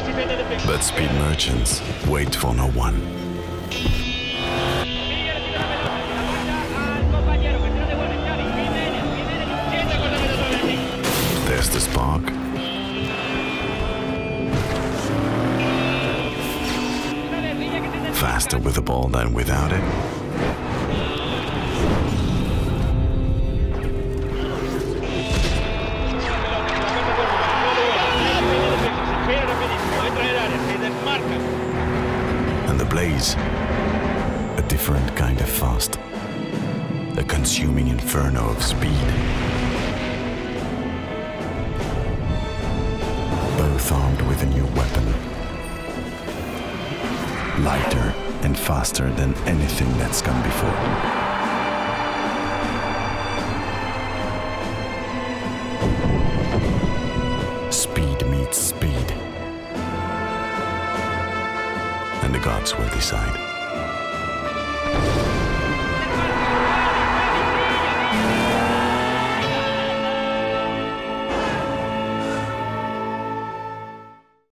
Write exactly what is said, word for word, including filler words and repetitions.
But speed merchants wait for no one. There's the spark. Faster with the ball than without it. And the blaze, a different kind of fast, a consuming inferno of speed. Both armed with a new weapon, lighter and faster than anything that's come before. Speed meets speed, and the gods will decide.